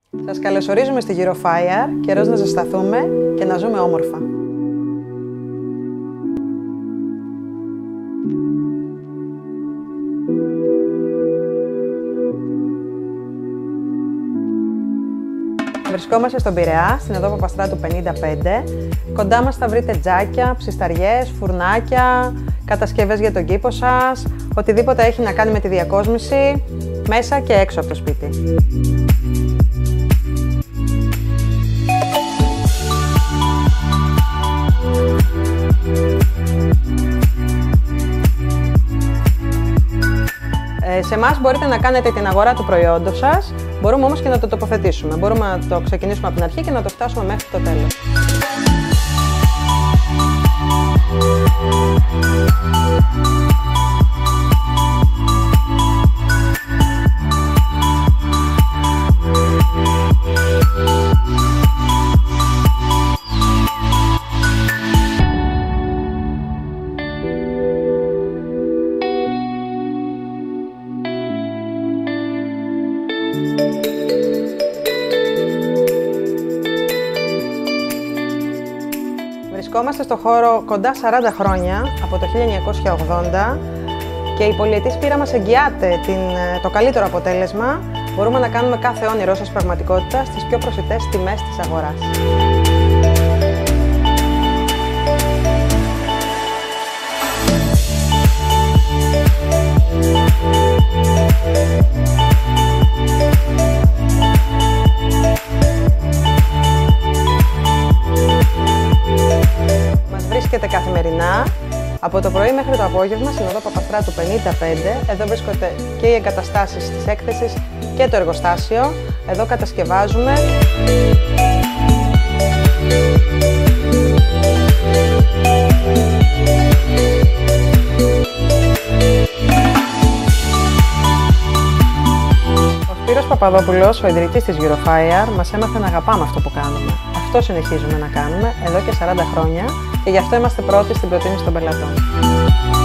Σας καλωσορίζουμε στη Eurofire, καιρός να ζεσταθούμε και να ζούμε όμορφα. Βρισκόμαστε στον Πειραιά, στην οδό Παπαστράτου 55. Κοντά μας θα βρείτε τζάκια, ψισταριές, φουρνάκια, κατασκευές για τον κήπο σας, οτιδήποτε έχει να κάνει με τη διακόσμηση, μέσα και έξω από το σπίτι. Σε εμάς μπορείτε να κάνετε την αγορά του προϊόντος σας, μπορούμε όμως και να το τοποθετήσουμε. Μπορούμε να το ξεκινήσουμε από την αρχή και να το φτάσουμε μέχρι το τέλος. Βρισκόμαστε στο χώρο κοντά 40 χρόνια, από το 1980, και η πολυετής πείρα μας εγγυάται το καλύτερο αποτέλεσμα. Μπορούμε να κάνουμε κάθε όνειρό σας πραγματικότητα στις πιο προσιτές τιμές της αγοράς. Βρίσκεται καθημερινά, από το πρωί μέχρι το απόγευμα, στην οδό Παπαστράτου 55. Εδώ βρίσκονται και οι εγκαταστάσεις της έκθεσης και το εργοστάσιο. Εδώ κατασκευάζουμε. Ο Σπύρος Παπαδόπουλος, ο ιδρυτής της Eurofire, μας έμαθε να αγαπάμε αυτό που κάνουμε. Αυτό συνεχίζουμε να κάνουμε εδώ και 40 χρόνια και γι' αυτό είμαστε πρώτοι στην προτίμηση των πελατών.